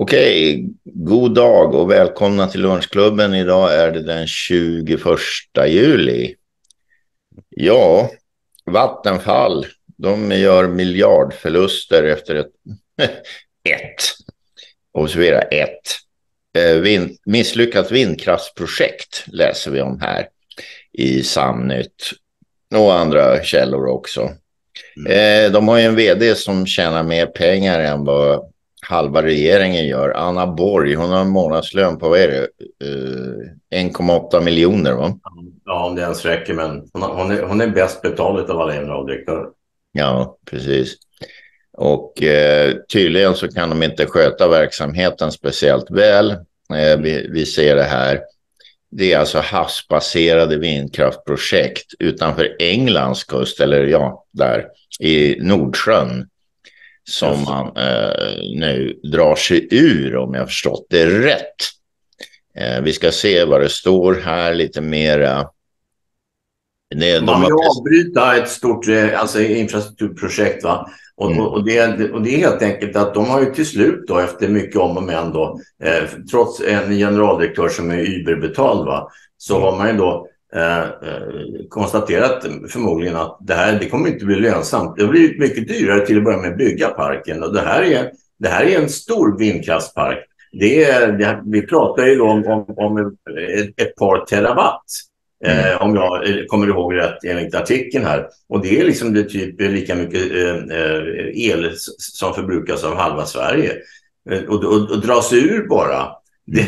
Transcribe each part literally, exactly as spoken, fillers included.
Okej, god dag och välkomna till lunchklubben. Idag är det den tjugoförsta juli. Ja, Vattenfall, de gör miljardförluster efter ett, ett, observera ett, eh, vind, misslyckat vindkraftsprojekt läser vi om här i Samnytt och andra källor också. Mm. Eh, de har ju en vd som tjänar mer pengar än vad halva regeringen gör. Anna Borg, hon har en månadslön på, vad är det? Uh, en komma åtta miljoner, va? Ja, om det ens räcker, men hon, hon, är, hon är bäst betald av alla generaldirektörer. Ja, precis. Och eh, tydligen så kan de inte sköta verksamheten speciellt väl. Eh, vi, vi ser det här. Det är alltså havsbaserade vindkraftprojekt utanför Englands kust, eller ja, där i Nordsjön, som man eh, nu drar sig ur, om jag förstått det rätt. Eh, vi ska se vad det står här lite mera. Det, man vill har... avbryta ett stort alltså, infrastrukturprojekt, va? Och, mm. och, det, och det är helt enkelt att de har ju till slut då, efter mycket om och men då, eh, trots en generaldirektör som är überbetald, va, så mm. har man ju då Eh, eh, konstaterat förmodligen att det här det kommer inte bli lönsamt. Det blir mycket dyrare till att börja med att bygga parken, och det här är, det här är en stor vindkraftspark. Det är, det, vi pratar ju då om, om, om ett, ett par terawatt eh, mm. om jag kommer ihåg rätt enligt artikeln här, och det är liksom det typ lika mycket eh, el som förbrukas av halva Sverige, eh, och, och, och dras ur bara. Det,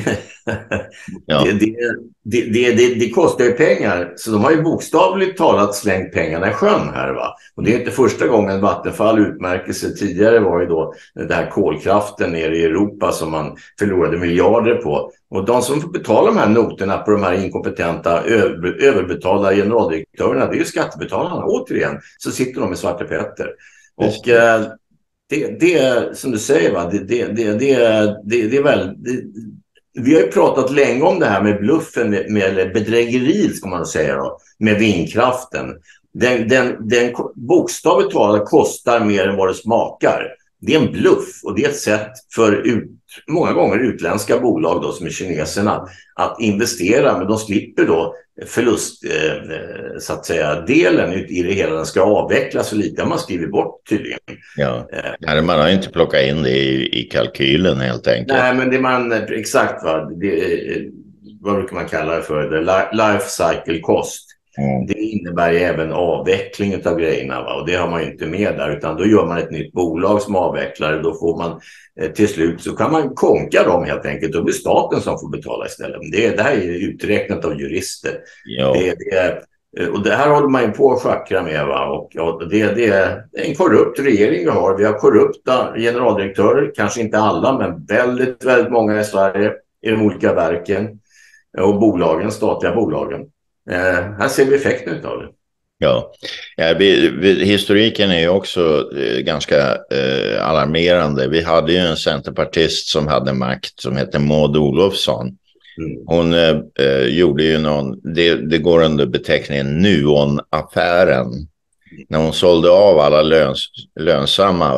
ja. det, det, det, det, det kostar ju pengar, så de har ju bokstavligt talat slängt pengarna i sjön här, va? Och det är inte första gången Vattenfall utmärker sig. Tidigare var ju då det här kolkraften nere i Europa som man förlorade miljarder på, och de som får betala de här noterna på de här inkompetenta över, överbetalda generaldirektörerna, det är ju skattebetalarna. Återigen så sitter de med Svarte Petter. Och eh, det, det är som du säger, va? Det, det, det, det, det, det är väl det, vi har ju pratat länge om det här med bluffen, med, med bedrägeri ska man säga då, med vindkraften. Den, den, den bokstavligt talat kostar mer än vad det smakar. Det är en bluff, och det är ett sätt för ut, många gånger utländska bolag då, som är kineserna, att investera, men de slipper då förlust eh, så att säga delen ut i det hela. Den ska avvecklas så lite, man skriver bort tydligen. Ja, eh, man har inte plockat in det i, i kalkylen helt enkelt. Nej, men det man exakt, va, det, vad brukar man kalla det för? Det life cycle cost. Mm. Det innebär även avveckling av grejerna, va? Och det har man ju inte med där, utan då gör man ett nytt bolag som avvecklar. Då får man eh, till slut så kan man konka dem helt enkelt, och blir staten som får betala istället. Det, det här är uträknat av jurister. Ja. Det, det är, och det här håller man ju på att schackra med, va? Och, och det, det är en korrupt regering vi har. Vi har korrupta generaldirektörer, kanske inte alla, men väldigt, väldigt många i Sverige i de olika verken och bolagen, statliga bolagen. Eh, här ser vi effekten av det. Ja, ja vi, vi, historiken är ju också eh, ganska eh, alarmerande. Vi hade ju en centerpartist som hade makt som heter Maud Olofsson. Mm. Hon eh, gjorde ju någon, det, det går under beteckningen Nuon-affären. När hon sålde av alla löns, lönsamma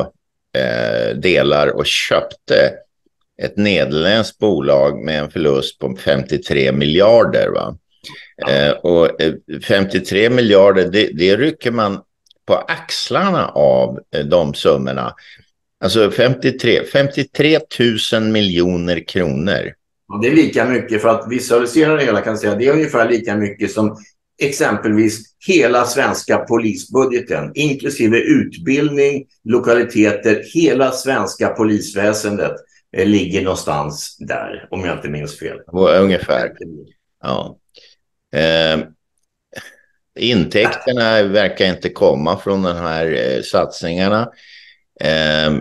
eh, delar och köpte ett nederländskt bolag med en förlust på femtiotre miljarder, va? Eh, och femtiotre miljarder, det, det rycker man på axlarna av eh, de summorna. Alltså femtiotre, femtiotre tusen miljoner kronor. Och det är lika mycket, för att visualisera det hela kan jag säga, det är ungefär lika mycket som exempelvis hela svenska polisbudgeten, inklusive utbildning, lokaliteter, hela svenska polisväsendet eh, ligger någonstans där, om jag inte minns fel. Ungefär, ja. Eh, intäkterna verkar inte komma från de här eh, satsningarna. Eh,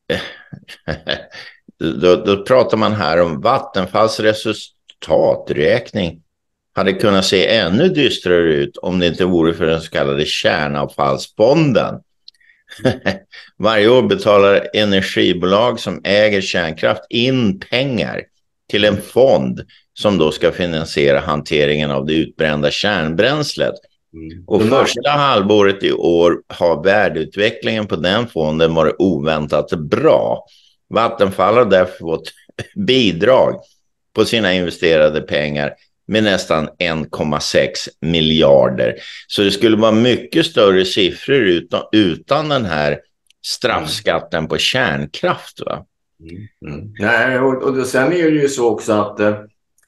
då, då pratar man här om Vattenfalls resultaträkning hade kunnat se ännu dystrare ut om det inte vore för den så kallade kärnavfallsfonden. Varje år betalar energibolag som äger kärnkraft in pengar till en fond som då ska finansiera hanteringen av det utbrända kärnbränslet. Mm. Och första halvåret i år har värdeutvecklingen på den fonden varit oväntat bra. Vattenfall har därför fått bidrag på sina investerade pengar med nästan en komma sex miljarder. Så det skulle vara mycket större siffror utan, utan den här straffskatten mm. på kärnkraft, va? Mm. Mm. Nej, och, och sen är det ju så också att, eh,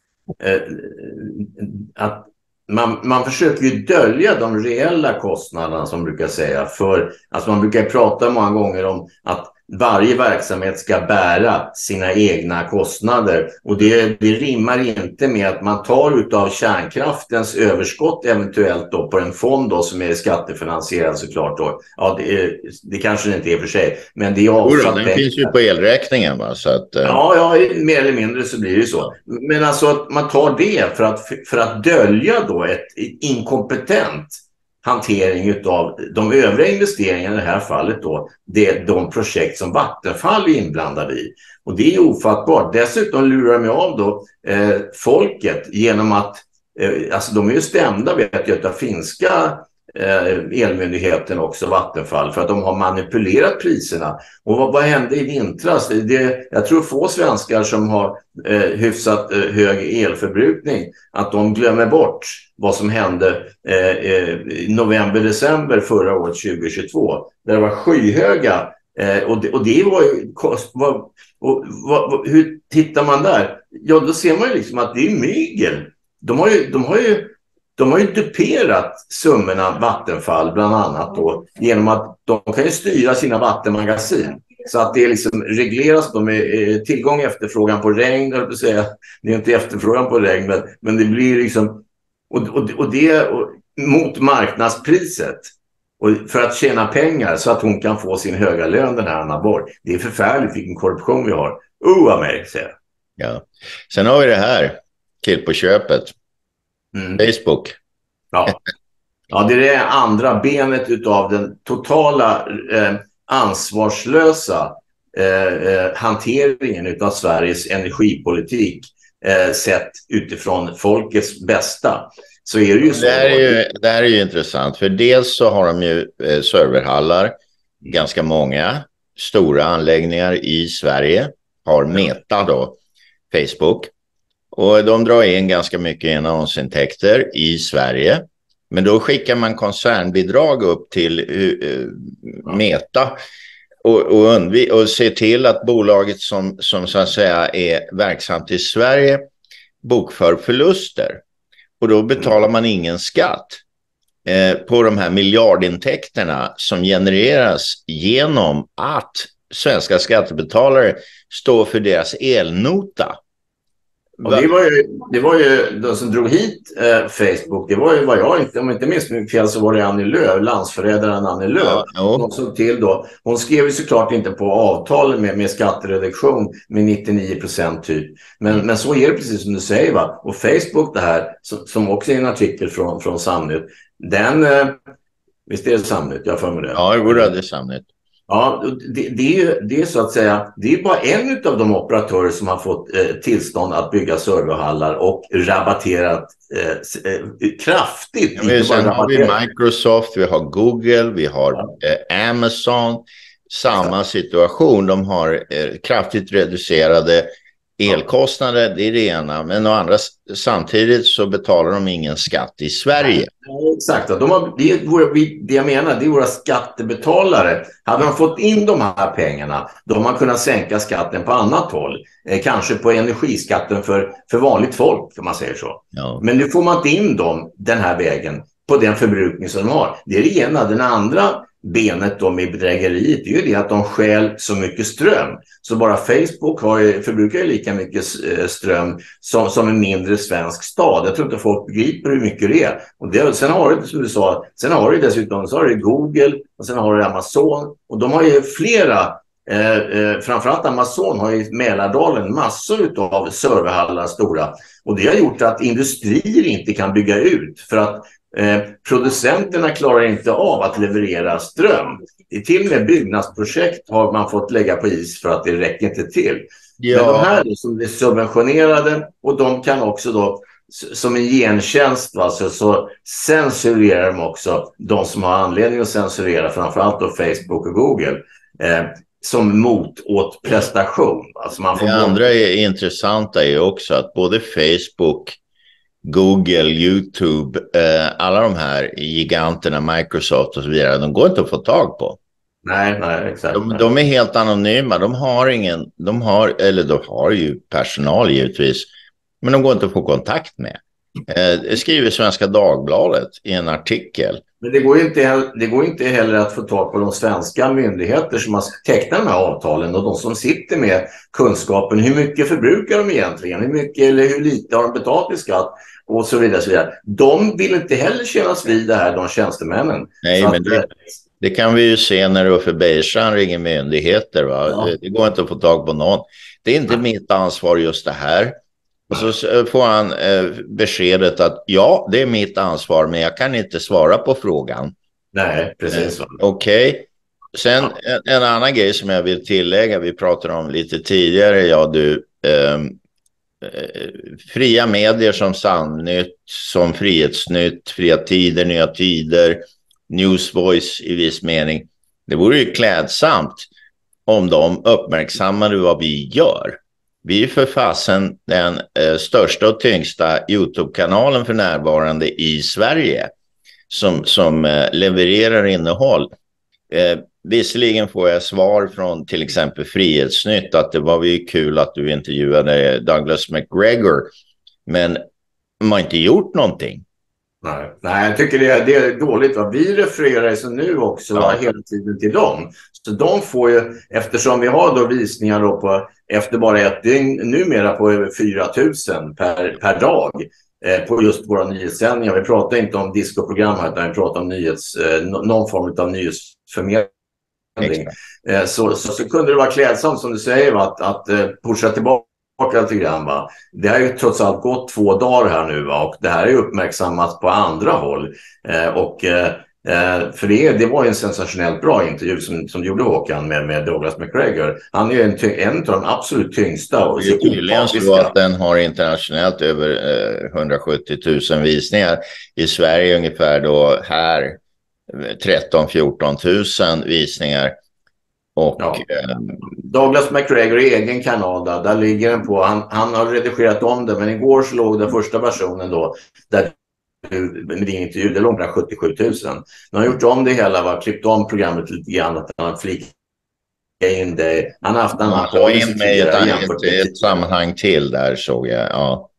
att man, man försöker ju dölja de reella kostnaderna, som man brukar säga. För, alltså man brukar prata många gånger om att varje verksamhet ska bära sina egna kostnader, och det, det rimmar inte med att man tar utav kärnkraftens överskott eventuellt då på en fond då som är skattefinansierad såklart då. Ja, det, är, det kanske det inte är för sig, men det är avsatt. Den finns ju på elräkningen, va? Så att, uh... ja, ja, mer eller mindre så blir det så. Men alltså att man tar det för att, för att dölja då ett inkompetent hantering av de övriga investeringarna, i det här fallet då, det är de projekt som Vattenfall är inblandade i. Och det är ofattbart. Dessutom lurar de av då eh, folket genom att, eh, alltså de är ju stämda, vet jag, av finska eh, elmyndigheten också, Vattenfall, för att de har manipulerat priserna. Och vad, vad hände i vintras? Det, jag tror få svenskar som har eh, hyfsat eh, hög elförbrukning, att de glömmer bort vad som hände eh, i november-december förra året tjugohundratjugotvå. Där det var skyhöga. Eh, och, det, och det var ju... Kost, var, och, var, hur tittar man där? Ja, då ser man ju liksom att det är mygel. De har ju, de har ju, de har ju duperat summorna Vattenfall bland annat då, genom att de kan ju styra sina vattenmagasin. Så att det är liksom regleras då med tillgång och efterfrågan på regn. Jag vill säga. Det är inte efterfrågan på regn, men, men det blir liksom... Och, och, och det och, mot marknadspriset, och för att tjäna pengar så att hon kan få sin höga lön, den här Anna Borg. Det är förfärligt vilken korruption vi har. Oh, Amerika, säger jag. Ja. Sen har vi det här till på köpet. Mm. Facebook. Ja. Ja, det är det andra benet utav den totala eh, ansvarslösa eh, eh, hanteringen utav Sveriges energipolitik. Eh, sett utifrån folkets bästa, så är det ju så. Det här är ju, det här är ju intressant, för dels så har de ju eh, serverhallar, mm. ganska många stora anläggningar i Sverige har Meta då, Facebook, och de drar in ganska mycket annonsintäkter i Sverige, men då skickar man koncernbidrag upp till eh, Meta Och, och, undv- och se till att bolaget som, som så att säga är verksamt i Sverige bokför förluster. Och då betalar man ingen skatt eh, på de här miljardintäkterna som genereras genom att svenska skattebetalare står för deras elnota. Och det var ju, det var ju de som drog hit eh, Facebook. Det var ju vad jag inte, om inte minst mycket fel, så var det Annie Lööf, landsförrädaren Annie Lööf. Ja, hon såg till då. Hon skrev ju såklart inte på avtalen med, med skattereduktion med nittionio procent typ. Men, mm. men så är det precis som du säger, va. Och Facebook, det här, som, som också är en artikel från, från Samnytt, den, eh, visst är det Samnytt, jag får med det. Ja, det går det Samnytt. Ja, det, det, är ju, det är så att säga, det är bara en av de operatörer som har fått eh, tillstånd att bygga serverhallar och rabatterat eh, eh, kraftigt. Ja, men sen har vi Microsoft, vi har Google, vi har ja. eh, Amazon. Samma ja. situation, de har eh, kraftigt reducerade elkostnader, det är det ena, men å andra, samtidigt så betalar de ingen skatt i Sverige. Ja, exakt, de har, det, är våra, det jag menar, det är våra skattebetalare. Hade de fått in de här pengarna, då har man kunnat sänka skatten på annat håll. Eh, kanske på energiskatten för, för vanligt folk, kan man säga så. Ja. Men nu får man inte in dem den här vägen på den förbrukning som de har. Det är det ena. Den andra benet då med bedrägeriet är ju det att de stjäl så mycket ström. Så bara Facebook har ju, förbrukar ju lika mycket ström som, som en mindre svensk stad. Jag tror inte folk begriper hur mycket det är. Och det, sen har du, som du sa, sen har du dessutom så har du Google och sen har du Amazon. Och de har ju flera, eh, eh, framförallt Amazon har ju i Mälardalen massor av serverhallar stora. Och det har gjort att industrier inte kan bygga ut för att Eh, producenterna klarar inte av att leverera ström. I till och med byggnadsprojekt har man fått lägga på is för att det räcker inte till. Ja. Men de här då, som är subventionerade, och de kan också då som en gentjänst, va, så, så censurerar de också de som har anledning att censurera, framförallt då Facebook och Google. Eh, som mot åt prestation. Alltså man får det andra är intressanta är också att både Facebook, Google, YouTube, eh, alla de här giganterna, Microsoft och så vidare, de går inte att få tag på. Nej, nej, exakt. De, de är helt anonyma. De har ingen, de har, eller de har ju personal givetvis, men de går inte att få kontakt med. Eh, det skriver Svenska Dagbladet i en artikel. Men det går ju inte, det går inte heller att få tag på de svenska myndigheter som har tecknat de här avtalen och de som sitter med kunskapen. Hur mycket förbrukar de egentligen? Hur mycket eller hur lite har de betalt i skatt? Och så vidare, så vidare. De vill inte heller kännas vid det här, de tjänstemännen. Nej, så men det, det kan vi ju se när Uffe Bejerstrand ringer myndigheter. Va? Ja. Det går inte att få tag på någon. Det är inte Nej. mitt ansvar just det här. Och så får han eh, beskedet att ja, det är mitt ansvar, men jag kan inte svara på frågan. Nej, precis. Eh, Okej. Okay. Sen ja. en, en annan grej som jag vill tillägga, vi pratade om lite tidigare, ja du, eh, eh, fria medier som Samnytt, som Frihetsnytt, Fria Tider, Nya Tider, Newsvoice i viss mening. Det vore ju klädsamt om de uppmärksammade vad vi gör. Vi är för fasen den eh, största och tyngsta YouTube-kanalen för närvarande i Sverige som, som eh, levererar innehåll. Eh, visserligen får jag svar från till exempel Frihetsnytt att det var ju kul att du intervjuade Douglas McGregor, men de har inte gjort någonting. Nej, Nej jag tycker det är, det är dåligt. Va? Vi refererar så nu också ja. hela tiden till dem. Så de får ju, eftersom vi har då visningar då på, efter bara ett dygn, numera på över fyra tusen per, per dag eh, på just våra nyhetssändningar. Vi pratar inte om discoprogram här, utan vi pratar om nyhets, eh, någon form av nyhetsförmedling. Eh, så, så, så kunde det vara klädsamt som du säger, va? att, att eh, pusha tillbaka lite grann, va? Det har ju trots allt gått två dagar här nu, va? Och det här är uppmärksammat på andra håll. Eh, och eh, för det, det var ju en sensationellt bra intervju som, som gjorde Håkan med, med Douglas McGregor. Han är ju en, en av de absolut tyngsta. Och det är tydligen så att den har internationellt över eh, hundrasjuttio tusen visningar. I Sverige ungefär då här tretton till fjorton tusen visningar. Och, ja. eh, Douglas McGregor i egen kanal, där, där ligger den på. Han, han har redigerat om det, men igår så låg den första versionen då där med din intervju, det låg på sjuttiosju tusen. Han har gjort om det hela, var klippt om programmet lite grann, att han har flikat in det. Han har haft en han har in med ett, ett, ett sammanhang till där, såg jag. Ja,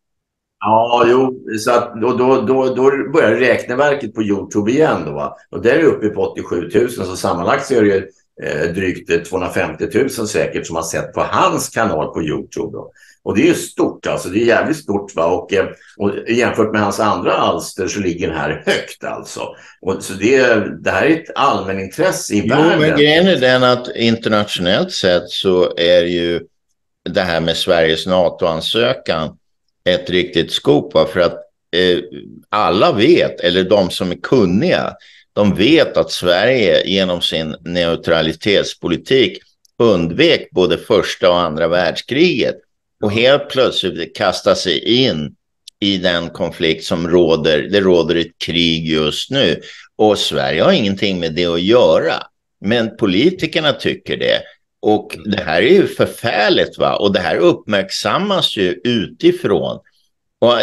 ja jo, så att då, då, då, då börjar räkneverket på YouTube igen då, va? Och där är det uppe på åttiosju tusen, så sammanlagt så är det ju eh, drygt tvåhundrafemtio tusen säkert som har sett på hans kanal på YouTube då. Och det är ju stort, alltså det är jävligt stort, va? Och, och jämfört med hans andra alster så ligger den här högt alltså. Och så det, det här är ett allmänintresse i jo, världen. Men grejen är den att internationellt sett så är ju det här med Sveriges NATO-ansökan ett riktigt skop, va? För att eh, alla vet, eller de som är kunniga, de vet att Sverige genom sin neutralitetspolitik undvek både första och andra världskriget. Och helt plötsligt kastar sig in i den konflikt som råder. Det råder ett krig just nu. Och Sverige har ingenting med det att göra. Men politikerna tycker det. Och det här är ju förfärligt, va? Och det här uppmärksammas ju utifrån. Och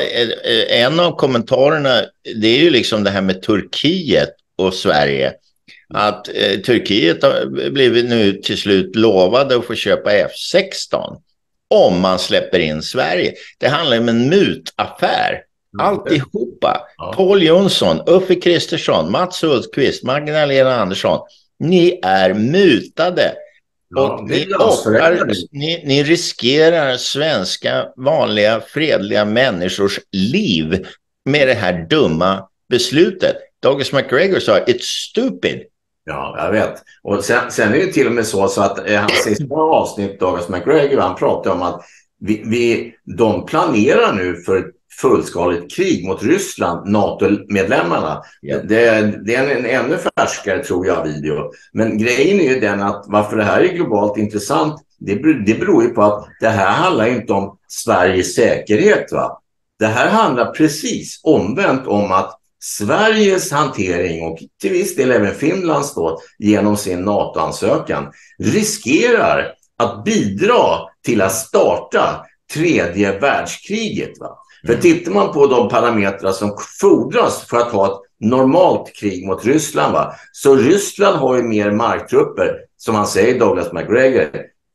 en av kommentarerna, det är ju liksom det här med Turkiet och Sverige. Att eh, Turkiet har blivit nu till slut lovade att få köpa F sexton. Om man släpper in Sverige. Det handlar om en mutaffär. Alltihopa. Ja. Paul Jonsson, Uffe Kristersson, Mats Hultqvist, Magdalena Andersson. Ni är mutade. Ja, och ni, offrar, ni, ni riskerar svenska vanliga fredliga människors liv med det här dumma beslutet. Douglas McGregor sa, it's stupid. Ja, jag vet. Och sen, sen är det till och med så, så att eh, hans sista avsnitt, Douglas McGregor, han pratar om att vi, vi, de planerar nu för ett fullskaligt krig mot Ryssland, NATO-medlemmarna. Yeah. Det, det är en, en ännu färskare, tror jag, video. Men grejen är ju den att varför det här är globalt intressant, det, det beror ju på att det här handlar inte om Sveriges säkerhet, va? Det här handlar precis omvänt om att Sveriges hantering och till viss del även Finlands då, genom sin NATO-ansökan riskerar att bidra till att starta tredje världskriget. Va? Mm. För tittar man på de parametrar som fordras för att ha ett normalt krig mot Ryssland, va? Så Ryssland har ju mer marktrupper, som han säger, Douglas Macgregor.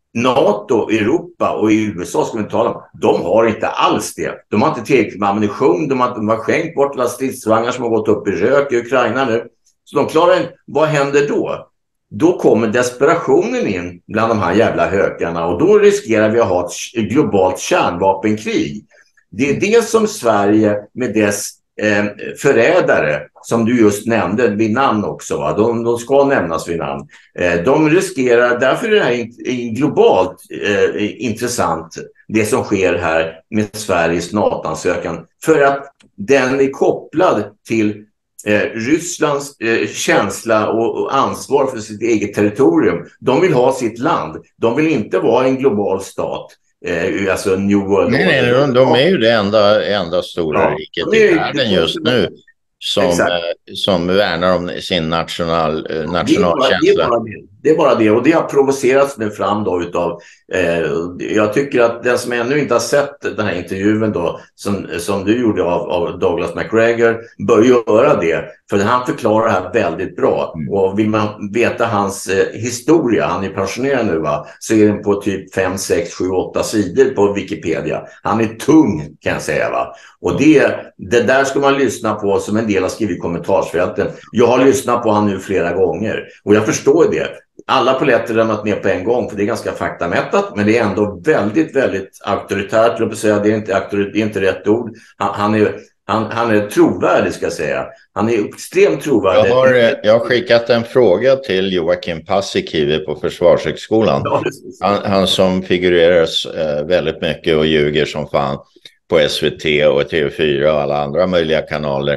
NATO, Europa och i U S A ska vi tala om, de har inte alls det. De har inte tillräckligt med ammunition, de har, de har skänkt bort alla stridsvagnar som har gått upp i rök i Ukraina nu. Så de klarar inte. Vad händer då? Då kommer desperationen in bland de här jävla hökarna och då riskerar vi att ha ett globalt kärnvapenkrig. Det är det som Sverige med dess eh, förrädare, som du just nämnde vid namn också, va? De, de ska nämnas vid namn. Eh, de riskerar, därför är det här in, globalt eh, intressant, det som sker här med Sveriges NATO-ansökan, för att den är kopplad till Eh, Rysslands eh, känsla och, och ansvar för sitt eget territorium. De vill ha sitt land. De vill inte vara en global stat. Eh, alltså New World. Nej, nej, de, de är ju det enda, enda stora ja, riket i världen just nu som, eh, som värnar om sin national, eh, nationalkänsla. Det är bara det, och det har provocerats nu fram då utav, eh, jag tycker att den som ännu inte har sett den här intervjun då, som, som du gjorde av, av Douglas Macgregor, bör göra det, för han förklarar det här väldigt bra. Mm. Och vill man veta hans eh, historia, han är pensionerad nu, va, så är den på typ fem, sex, sju, åtta sidor på Wikipedia. Han är tung, kan jag säga, va. Och det, det där ska man lyssna på som en del har skrivit i kommentarsfälten. Jag har lyssnat på han nu flera gånger och jag förstår det. Alla poletter lämnat ner på en gång, för det är ganska faktamättat, men det är ändå väldigt, väldigt auktoritärt. Jag vill säga, det är inte auktorit, det är inte rätt ord. Han, han, är, han, han är trovärdig, ska jag säga. Han är extremt trovärdig. Jag har, jag har skickat en fråga till Joakim Paasikivi på Försvarshögskolan. Ja, han, han som figureras eh, väldigt mycket och ljuger som fan på S V T och T V fyra och alla andra möjliga kanaler.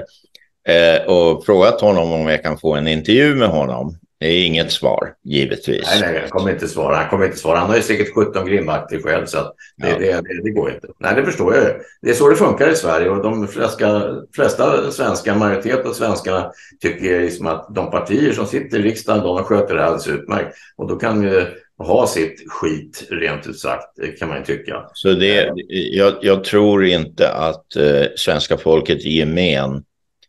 Eh, och frågat honom om jag kan få en intervju med honom. Det är inget svar, givetvis. Nej, nej, han kommer inte svara. Han kommer inte svara. Han har ju säkert sjutton grimvakter själv, så att det, ja. det, det, det går inte. Nej, det förstår jag. Det är så det funkar i Sverige, och de flesta, flesta svenska, majoritet av svenskarna tycker liksom att de partier som sitter i riksdagen, de sköter det alldeles utmärkt. Och då kan vi ha sitt skit, rent ut sagt, kan man ju tycka. Så det, jag, jag tror inte att eh, svenska folket i gemen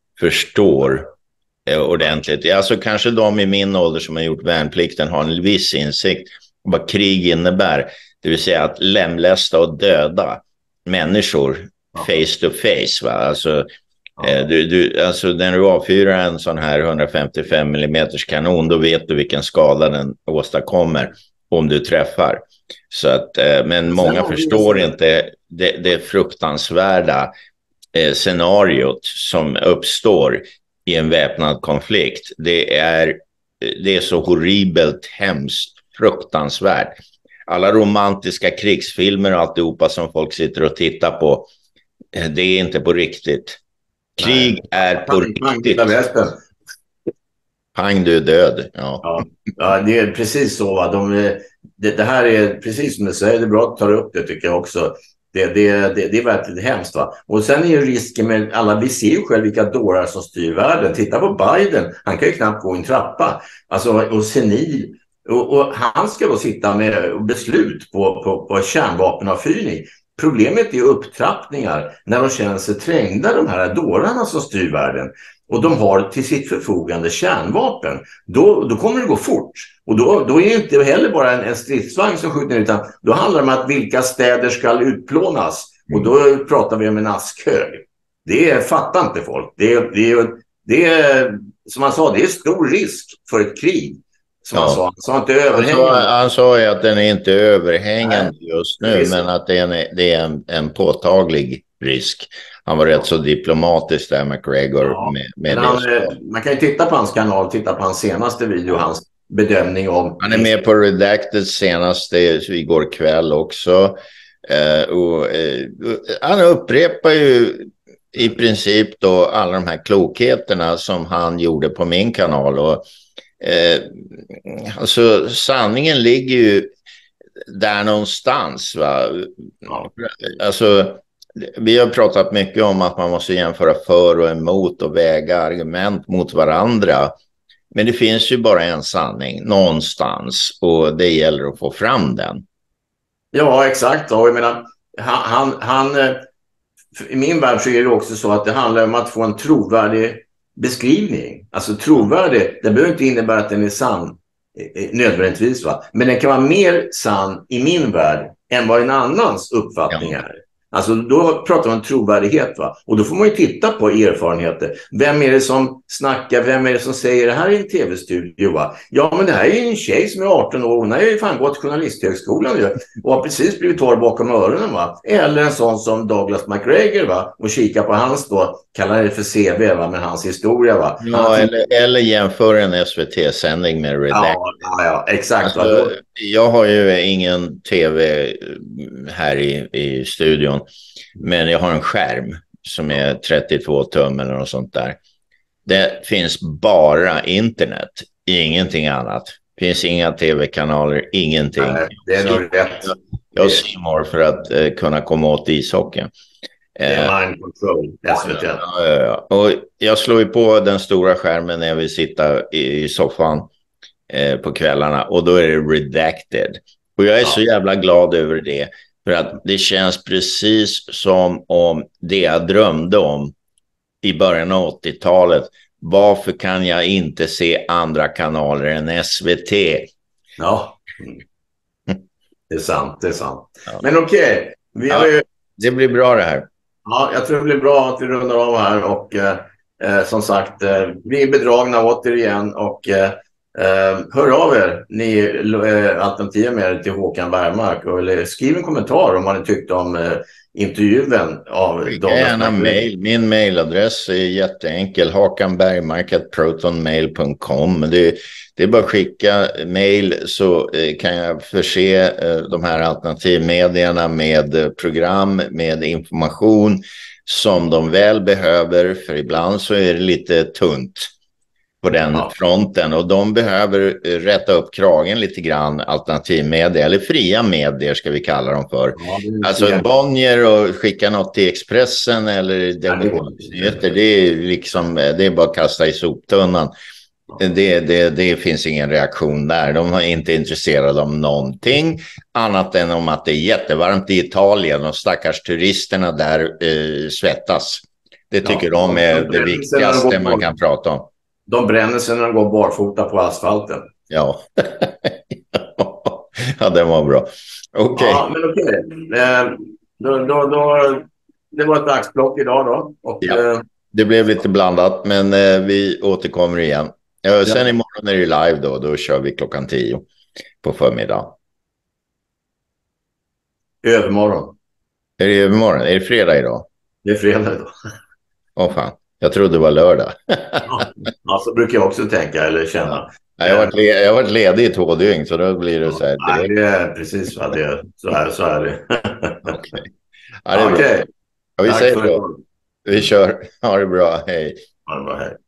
förstår ordentligt. Alltså kanske de i min ålder som har gjort värnplikten har en viss insikt om vad krig innebär. Det vill säga att lemlästa och döda människor ja. face to face. Va? Alltså, ja. eh, du, du, alltså när du avfyrar en sån här hundrafemtiofem millimeter kanon, då vet du vilken skada den åstadkommer om du träffar. Så att, eh, men många förstår inte det, det fruktansvärda eh, scenariot som uppstår i en väpnad konflikt. Det är, det är så horribelt, hemskt, fruktansvärt. Alla romantiska krigsfilmer och alltihopa som folk sitter och tittar på, det är inte på riktigt. Krig Nej. är på pang, riktigt. Pang, pang, du är död. Ja. Ja, ja, det är precis så. Va? De, det, det här är precis som du säger, det är bra att ta upp det, tycker jag också. Det, det, det, det är verkligen hemskt, va. Och sen är ju risken med alla, vi ser ju själv vilka dårar som styr världen. Titta på Biden, han kan ju knappt gå en trappa. Alltså, och senil. Och, och han ska då sitta med beslut på, på, på kärnvapenavfyrning. Problemet är upptrappningar när de känner sig trängda, de här dårarna som styr världen. Och de har till sitt förfogande kärnvapen. Då, då kommer det gå fort. Och då, då är det inte heller bara en, en stridsvagn som skjuter, utan då handlar det om att vilka städer ska utplånas. Och då pratar vi om en askhög. Det är, fattar inte folk. Det är, det är, det är, som han sa, det är stor risk för ett krig. Som ja. han sa. Han sa inte överhängande. Han sa, han sa ju att den är inte överhängande Nej, just nu, men att det är, en, det är en, en påtaglig risk. Han var rätt så diplomatisk där, Macgregor. Ja, med, med han, man kan ju titta på hans kanal, titta på hans senaste video, ja. hans bedömning om... Han är med på Redacted senaste igår kväll också. Uh, och, uh, han upprepar ju i princip då alla de här klokheterna som han gjorde på min kanal. Och, uh, alltså sanningen ligger ju där någonstans. Va? Ja. Alltså... vi har pratat mycket om att man måste jämföra för och emot och väga argument mot varandra. Men det finns ju bara en sanning någonstans och det gäller att få fram den. Ja, exakt. Och jag menar, han, han, han, i min värld så är det också så att det handlar om att få en trovärdig beskrivning. Alltså trovärdig, det behöver inte innebära att den är sann nödvändigtvis, va? Men den kan vara mer sann i min värld än vad en annans uppfattning Ja. är. Alltså då pratar man om trovärdighet, va? Och då får man ju titta på erfarenheter. Vem är det som snackar? Vem är det som säger det här är en tv-studio, va? Ja, men det här är ju en tjej som är arton år. Hon har ju fan gått journalisthögskolan ju. Och har precis blivit torr bakom öronen, va? Eller en sån som Douglas McGregor, va? Och kika på hans då, kallar det för C V, va? Med hans historia, va? Ja, han... eller, eller jämför en S V T-sändning med Redacted. Ja, ja, ja, exakt. Alltså, jag har ju ingen tv här i, i studion, men jag har en skärm som är trettiotvå tum eller något sånt där. Det finns bara internet, ingenting annat. Det finns inga tv-kanaler, ingenting. Nej, det är nog rätt. Jag har C More för att uh, kunna komma åt ishockeyn. Det är mind control, S V T. Ja, och jag slår ju på den stora skärmen när jag vill sitta i, i soffan eh, på kvällarna och då är det Redacted. Och jag är ja. så jävla glad över det för att det känns precis som om det jag drömde om i början av åttiotalet. Varför kan jag inte se andra kanaler än S V T? Ja, det är sant, det är sant. Ja. Men okej, okay. vi har ja, ju... det blir bra det här. Ja, jag tror det blir bra att vi rundar av här och eh, som sagt, eh, vi är bedragna återigen och eh, hör av er, ni eh, alternativ med till Håkan Bergmark och eller skriv en kommentar om vad ni tyckte om eh, intervjun av gärna mail. Min mailadress är jätteenkel, hakanbergmark at protonmail punkt com. Det, det är bara att skicka mail så eh, kan jag förse eh, de här alternativmedierna med eh, program, med information som de väl behöver, för ibland så är det lite tunt på den ja. fronten och de behöver rätta upp kragen lite grann, alternativmedia eller fria medier ska vi kalla dem för. Ja, alltså Bonnier och skicka något till Expressen eller nyheter, det är liksom det är bara att kasta i soptunnan. Det, det, det finns ingen reaktion där. De är inte intresserade av någonting annat än om att det är jättevarmt i Italien och stackars turisterna där eh, svettas. Det tycker ja, de är det viktigaste man kan prata om. De bränner sig när de går barfota på asfalten. Ja, ja det var bra. Okej. Okay. Ja, men okej. Okay. Eh, då, då, då, det var ett dagsblock idag då. Och, ja, eh, det blev lite blandat, men eh, vi återkommer igen. Ja, sen ja. imorgon är det live då. Då kör vi klockan tio på förmiddag. Övermorgon. Är det övermorgon? Är det fredag idag? Det är fredag idag. Åh fan. Jag trodde det var lördag. Ja, så brukar jag också tänka eller känna. Ja, jag har varit, le- jag har varit ledig i två dygn så då blir det så här. Ja, det är precis vad det är. Så här, så är det. Okej. Ja, det är okay. bra. Ja, vi säger så. Vi kör. Ha det bra. Hej. Ha det bra. Hej.